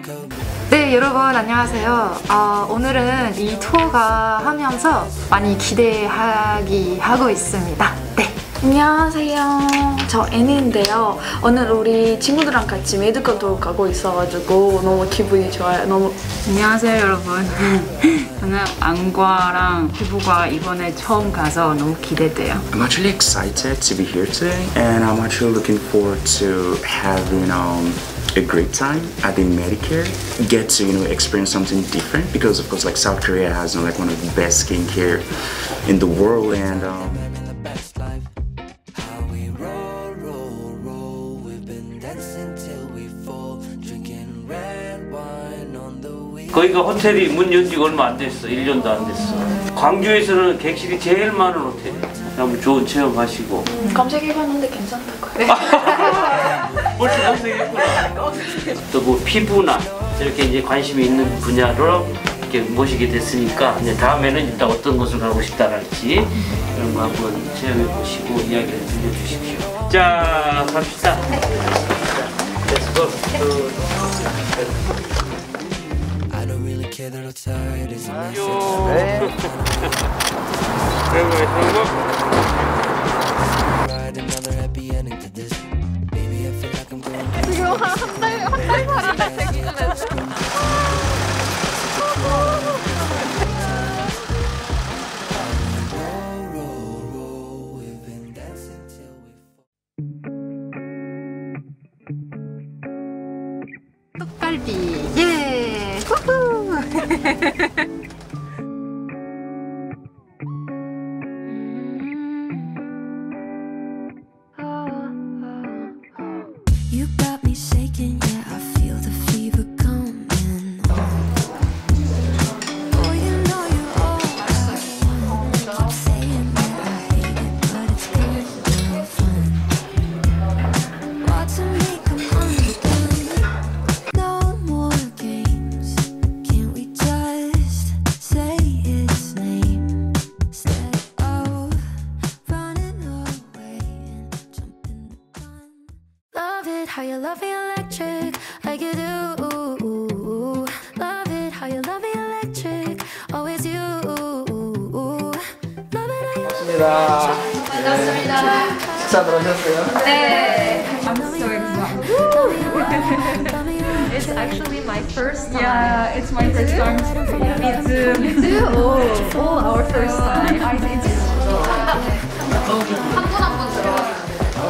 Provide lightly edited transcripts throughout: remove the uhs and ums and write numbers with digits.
네, 여러분 안녕하세요. 오늘은 이 투어가 하면서 많이 하고 있습니다. 네. 안녕하세요. 저 애니인데요. 오늘 우리 친구들랑 같이 메디컬 투어 가고 있어가지고 너무 기분이 좋아요. 안녕하세요, 여러분. 저는 안과랑 피부과 이번에 처음 가서 너무 기대돼요. I'm actually excited to be here today, and I'm actually looking forward to having a great time at the Medicare. Get to experience something different because of course like South Korea has like one of the best skincare in the world, and 거기가 호텔이 문 연지가 얼마 안 됐어. 1년도 안 됐어. 광주에서는 객실이 제일 많은 호텔이야. 한번 좋은 체험하시고. 검색해봤는데 괜찮다고요. 벌써 검색했구나. 또 뭐 피부나 이렇게 이제 관심이 있는 분야로 이렇게 모시게 됐으니까 이제 다음에는 일단 어떤 곳을 가고 싶다랄지 이런 거 한번 체험해 보시고 이야기를 들려주십시오. 자, 갑시다. Let's go. 떡갈비, 예! 후후! You got me shaking, yeah, I feel the fever coming on. Oh, you know you're all I want. Keep saying that I hate it, but it's good and fun. What to make 'em understand? No more games. Can't we just say its name instead of running away and jumping the gun? Love it how you love me electric like you do. Love it how you love me electric, always you. Love it how you love me electric. 반갑습니다. 식사 들어오셨어요? 네! I'm so excited. It's actually my first time. Yeah, it's my first time. Me too. Oh, our first time. 한 분 한 분 들어가요.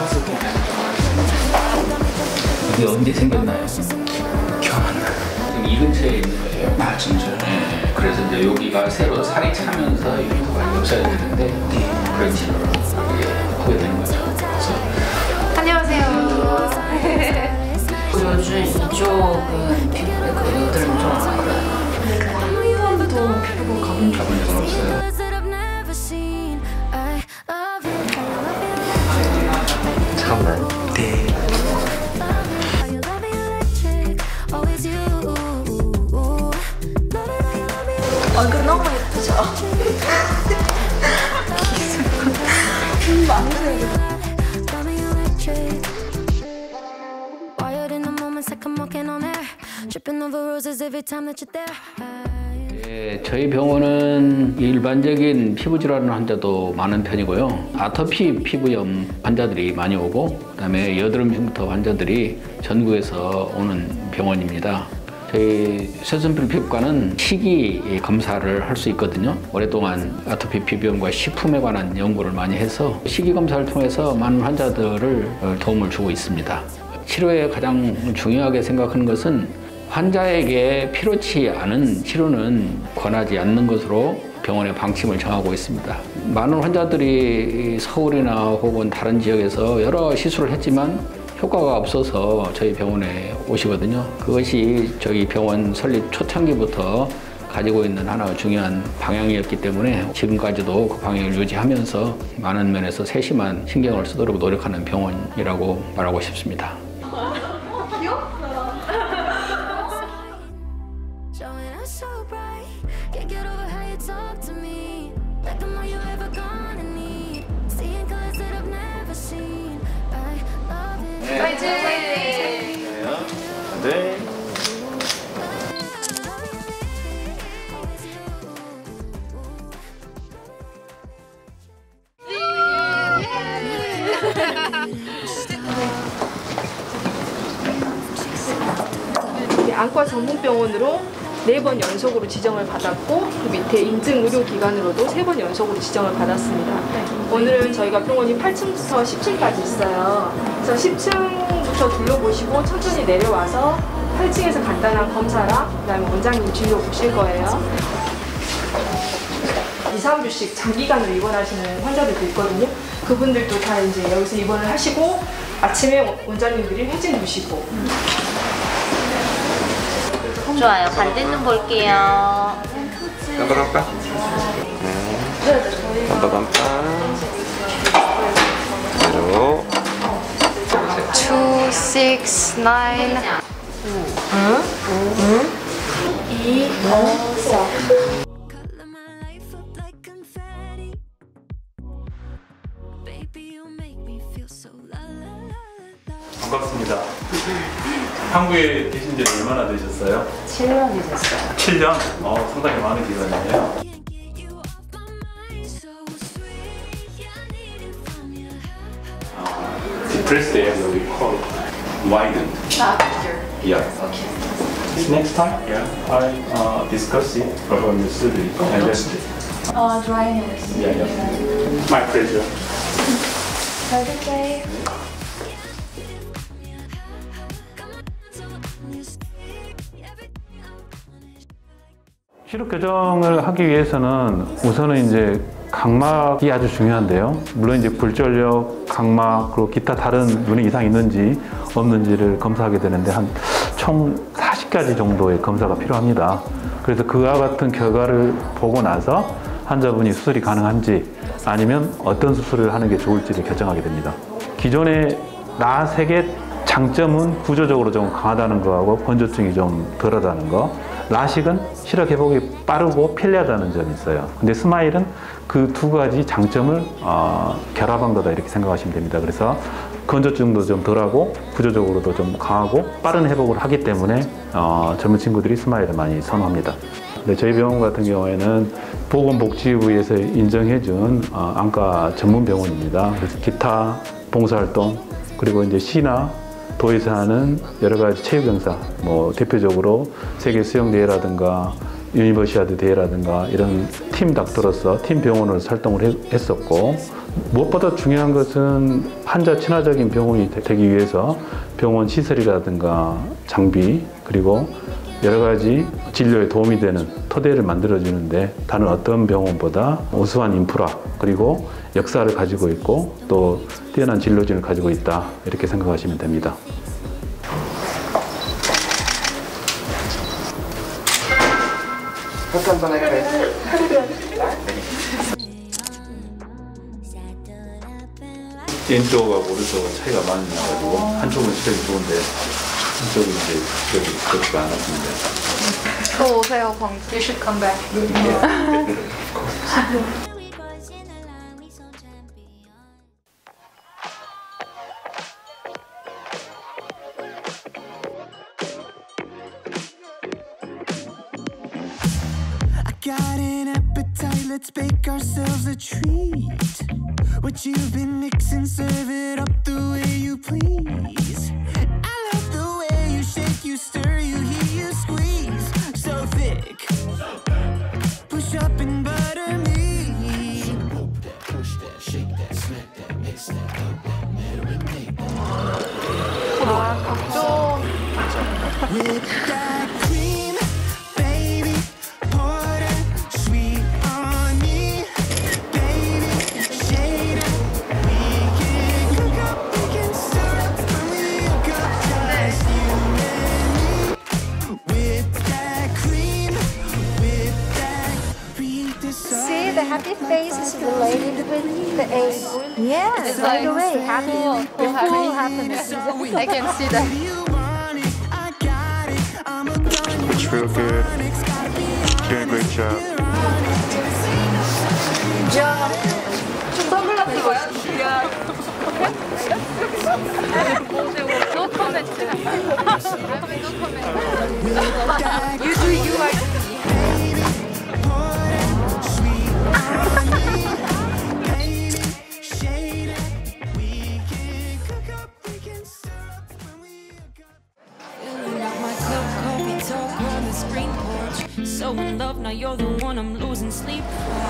이게 언제 생겼나요? 기억 안 나요. 지금 이 근처에 있는 거예요. 아 진짜요? 네. 그래서 이제 여기가 새로 살이 차면서 여기가 많이 없어야 되는데 브랜치로 이게 하게 된 거죠. 그래서 안녕하세요. 요즘 이쪽은 피부들은 좀 알아요. 한 번도 피부과 가본 적 가본 적은 없어요. Words that I've never seen. I love it how you love me electric. 잠깐만. 네. How you love me electric, always you. Love it how you love me electric. 얼굴 너무 예쁘죠? Love me electric. Wired in the moments like I'm walking on air. Tripping over roses every time that you're there. 예, 저희 병원은 일반적인 피부 질환 환자도 많은 편이고요. 아토피 피부염 환자들이 많이 오고 그다음에 여드름 흉터 환자들이 전국에서 오는 병원입니다. 저희 쇠순필 피부과는 식이 검사를 할 수 있거든요. 오랫동안 아토피 피부염과 식품에 관한 연구를 많이 해서 식이 검사를 통해서 많은 환자들을 도움을 주고 있습니다. 치료에 가장 중요하게 생각하는 것은 환자에게 필요치 않은 치료는 권하지 않는 것으로 병원의 방침을 정하고 있습니다. 많은 환자들이 서울이나 혹은 다른 지역에서 여러 시술을 했지만 효과가 없어서 저희 병원에 오시거든요. 그것이 저희 병원 설립 초창기부터 가지고 있는 하나의 중요한 방향이었기 때문에 지금까지도 그 방향을 유지하면서 많은 면에서 세심한 신경을 쓰도록 노력하는 병원이라고 말하고 싶습니다. Showing us so bright. Can't get over how you talk to me. Like I'm all you ever gonna need. Seeing colors that I've never seen. I love it. 파이팅! 네. 안과 전문병원으로 4번 연속으로 지정을 받았고 그 밑에 인증 의료기관으로도 3번 연속으로 지정을 받았습니다. 오늘은 저희가 병원이 8층부터 10층까지 있어요. 그래서 10층부터 둘러보시고 천천히 내려와서 8층에서 간단한 검사랑 그다음에 원장님 진료 보실 거예요. 2, 3주씩 장기간으로 입원하시는 환자들도 있거든요. 그분들도 다 이제 여기서 입원을 하시고 아침에 원장님들이 회진 주시고. 좋아요. 반대눈 볼게요. 깜빡 깜빡. 깜빡 깜빡. 그리고 2, 6, 9, 2, 5, 4. Color my life up like confetti. Baby, you make me feel so la la la la. 반갑습니다. 한국에 계신 지 얼마나 되셨어요? 7년이 됐어요. 7년? 상당히 많은 기간이네요. Can't get you off my mind, so sweet. Yeah, I need it from you. The first area we call widen. Yeah. Okay. Next time, I discuss it about your surgery and rest. Dryness. Yeah. My pleasure. Have a good day. 시력 교정을 하기 위해서는 우선은 이제 각막이 아주 중요한데요. 물론 이제 불전력, 각막, 그리고 기타 다른 눈에 이상이 있는지 없는지를 검사하게 되는데 한 총 40가지 정도의 검사가 필요합니다. 그래서 그와 같은 결과를 보고 나서 환자분이 수술이 가능한지 아니면 어떤 수술을 하는 게 좋을지를 결정하게 됩니다. 기존의 라섹의 장점은 구조적으로 좀 강하다는 거하고 건조증이 좀 덜하다는 거. 라식은 시력 회복이 빠르고 편리하다는 점이 있어요. 근데 스마일은 그 두 가지 장점을 결합한 거다 이렇게 생각하시면 됩니다. 그래서 건조증도 좀 덜하고 구조적으로도 좀 강하고 빠른 회복을 하기 때문에 젊은 친구들이 스마일을 많이 선호합니다. 근데 저희 병원 같은 경우에는 보건복지부에서 인정해준 안과 전문 병원입니다. 그래서 기타 봉사활동 그리고 이제 시나 도에서 하는 여러 가지 체육 행사, 뭐 대표적으로 세계 수영 대회라든가 유니버시아드 대회라든가 이런 팀 닥터로서 팀 병원으로 활동을 했었고, 무엇보다 중요한 것은 환자 친화적인 병원이 되기 위해서 병원 시설이라든가 장비 그리고 여러 가지 진료에 도움이 되는 토대를 만들어주는데 다른 어떤 병원보다 우수한 인프라 그리고 역사를 가지고 있고 또 뛰어난 진료진을 가지고 있다 이렇게 생각하시면 됩니다. 왼쪽하고 오른쪽하고 차이가 많이 나가지고 한쪽은 시력이 좋은데 한쪽은 이제 시력이 그렇지가 않았는데. 또 오세요, 광주. You should come back. Got an appetite, let's bake ourselves a treat. What you've been mixing, serve it up the way you please. I love the way you shake, you stir, you hear, you squeeze. So thick, push up and butter me. Push that, shake that, smack that, mix that, up that, marinate that. With that cream, baby, pour that sweet on me, baby, shade it. We can cook up, we can stir up when we hook up, just you and me. With that cream, with that beat this song. See, the happy face is related with the age. Yes, right away, happy, full happiness. I can see that. It's real good. Doing a great job. 선글라스 뭐야? No comment. You do you are. My cup, coffee so in love, now you're the one I'm losing sleep.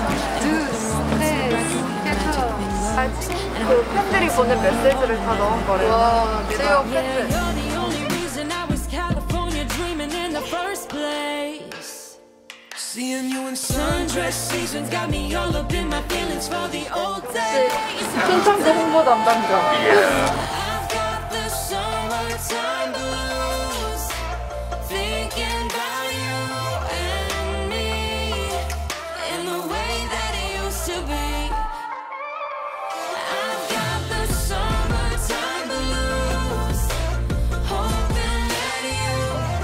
그 팬들이 보낸 메시지를 다 넣은 거래요. 와, 제이홉 팬들. You're the only reason I was California dreaming in the first place. Seeing you in sundress seasons got me all up in my feelings for the old days. 신청도 홍보 담당자. I've got the summertime blues, thinking about you and me in the way that it used to be. I've got the summertime blues, hoping that you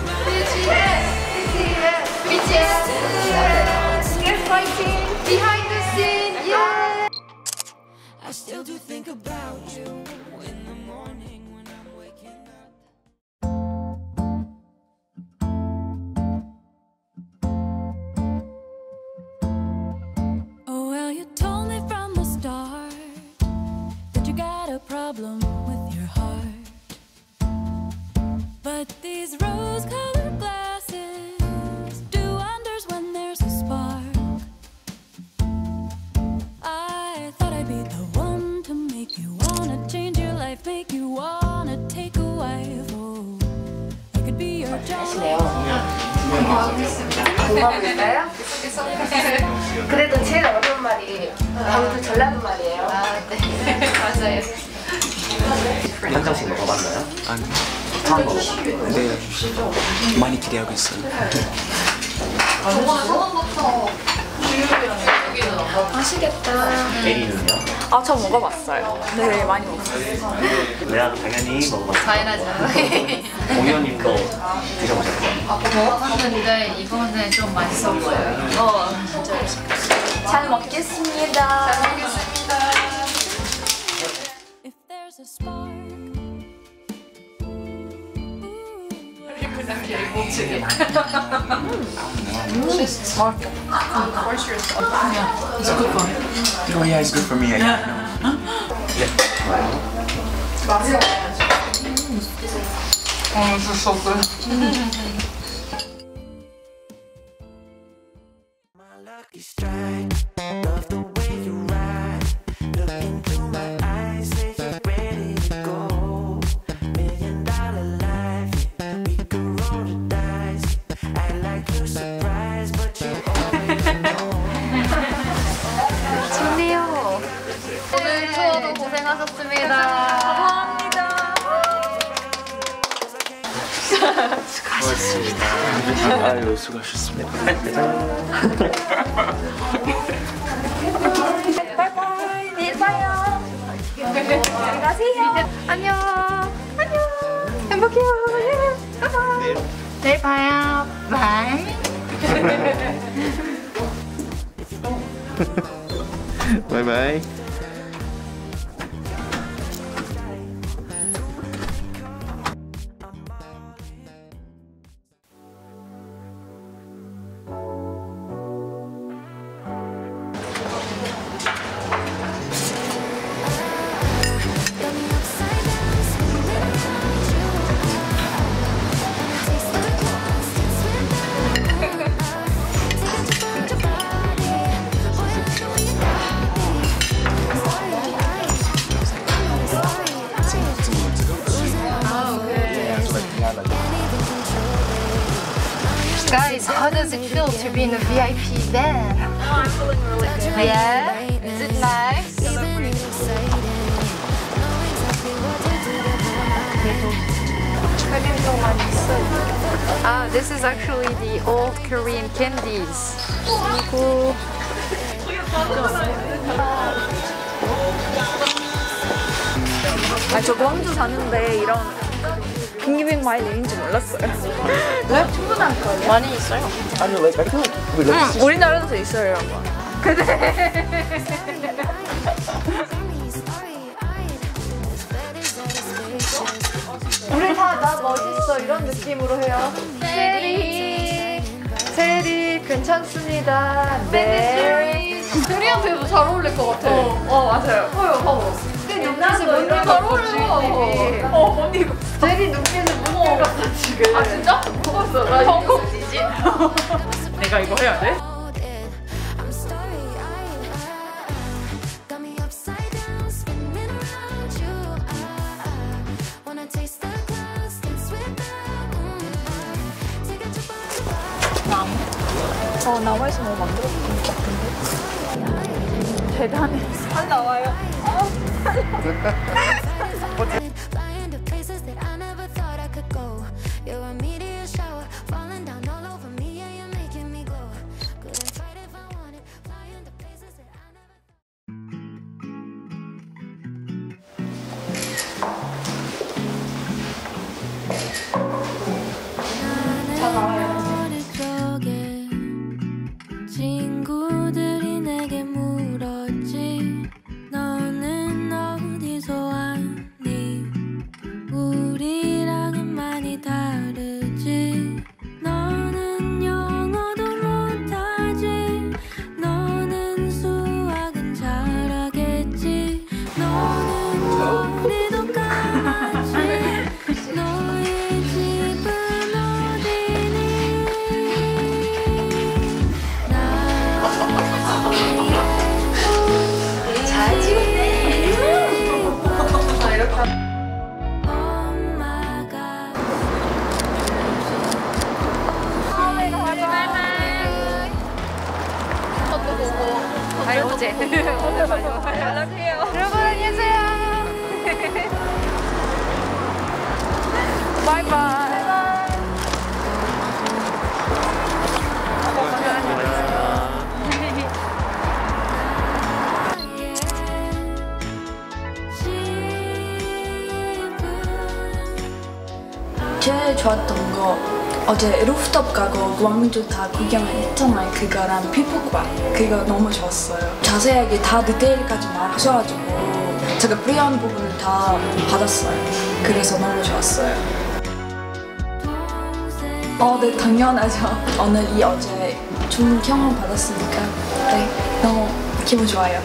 BTS fighting behind the scene. Yeah. I still do think about you in the morning when I'm waking up. Oh, well, you told me from the start that you got a problem with your heart. But these rose-colored glasses do wonders when there's a spark. I thought I'd be the one to make you wanna change your life, make you wanna take a wife. Oh, I could be your job. 공감일까요? 그래도 제일 어려운 말이 아무튼 전라도 말이에요. 아, 네. 맞아요. 한 장씩 먹어봤나요? 아니. 처음 먹어봤어요. 네. 많이 기대하고 있어요. 저번에 처음부터 맛있겠다. 에리는요? 아, 저 먹어봤어요. 네, 많이 먹었어요. 내가 당연히 먹어봤어요. 당연하죠. 공연님도 드셔보셨어요? 먹어봤는데 이거는 좀 맛있어 보여요. 진짜 맛있겠어요. 잘 먹겠습니다. 잘 먹겠습니다. If there's a spark. Oh yeah, it's good for me. Oh, this is so good. Lucky strike, love the way you ride. Look into my eyes, say you're ready to go. $1 million life, we could roll the dice. Act like you're surprised, but you already know. 좋네요. 오늘 투어도 고생하셨습니다. 감사합니다. 수고하셨습니다. 아유, 수고하셨습니다. 바이바이. 내일 봐요. 안녕히 가세요. 안녕. 안녕. 행복해요. 바이바이. 내일 봐요. 바이. Bye bye. Guys, how does it feel to be in a VIP band? I'm feeling really good. Yeah? Is it nice? This is actually the old Korean candies. 그리고 저 광주 사는데 이런 빙기빙 많이 내린지 몰랐어요. 네? 충분한 거예요? 많이 있어요. 우리나라에도 있어요, 이런 거. 근데 우리 다 나 멋있어 이런 느낌으로 해요. 체리 괜찮습니다. 네. 체리한테도 잘 어울릴 것 같아. 맞아요. 봐요. 눈빛이 잘 어울려. 언니 이거. 체리 눈빛을 보고 먹었어 지금. 아 진짜? 먹었어. 나 펑콩지지. 내가 이거 해야 돼? 나무에서 뭐 만들어 보는 것 같은데? 대단해. 살 나와요. 잘 나와요. 친구들이 내게 물었지 너는 어디서 왔니 우리랑은 많이 다르지 너는 영어도 못하지 너는 수학은 잘하겠지 너는 머리도 까맣지 너의 집은 어디니 잘 찍었네. 아 이렇게. 저도 보고 잘 어제 오늘 마지막 연락해요. 여러분 안녕히 계세요. 바이바이. 제일 좋았던 거 어제 루프톱 가고 광주 다 구경했잖아요. 그거랑 피부과 그거 너무 좋았어요. 자세하게 다 디테일까지 말하셔가지고 제가 필요한 부분을 다 받았어요. 그래서 너무 좋았어요. 네 당연하죠. 오늘이 어제 좋은 경험 받았으니까 네 너무 기분 좋아요.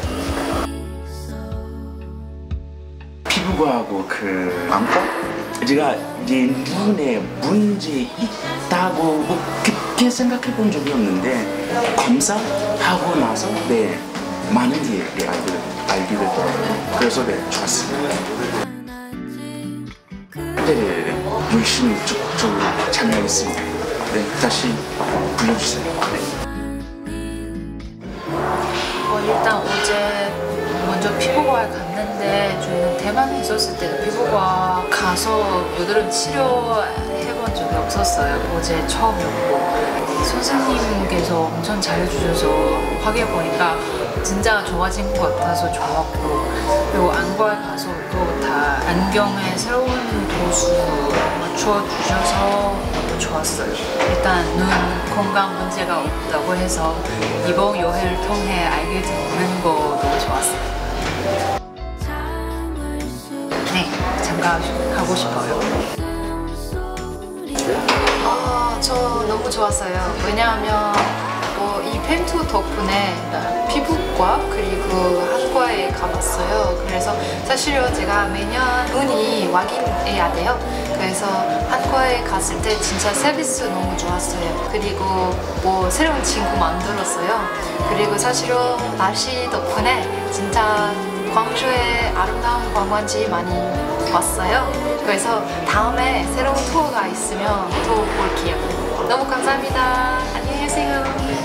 피부과하고 그 안과? 제가 이제 눈에 문제 있다고 뭐 그렇게 생각해 본 적이 없는데 검사하고 나서 네 많은 게 알게 되더라고요. 그래서 네 좋았습니다. 네 열심히 적극적으로 참여하겠습니다. 네 다시 불러주세요. 일단 어제 먼저 피부과에 갔는데 저는 대만에 있었을 때도 피부과 가서 여드름 치료해본 적이 없었어요. 어제 처음이었고 선생님께서 엄청 잘해주셔서 확인해보니까 진짜 좋아진 것 같아서 좋았고 그리고 안과에 가서 또 다 안경에 새로운 도수 맞춰주셔서 너무 좋았어요. 일단 눈 건강 문제가 없다고 해서 이번 여행을 통해 알게 되는 거 너무 좋았어요. 네, 잠깐 가고 싶어요. 저 너무 좋았어요. 왜냐하면 이 펜투 덕분에 피부과 그리고 한과에 가봤어요. 그래서 사실은 제가 매년 눈이 확인해야 돼요. 그래서 한과에 갔을 때 진짜 서비스 너무 좋았어요. 그리고 뭐 새로운 친구 만들었어요. 그리고 사실은 날씨 덕분에 진짜 광주에 아름다운 관광지 많이 왔어요. 그래서 다음에 새로운 투어가 있으면 또 볼게요. 너무 감사합니다. 안녕히 계세요.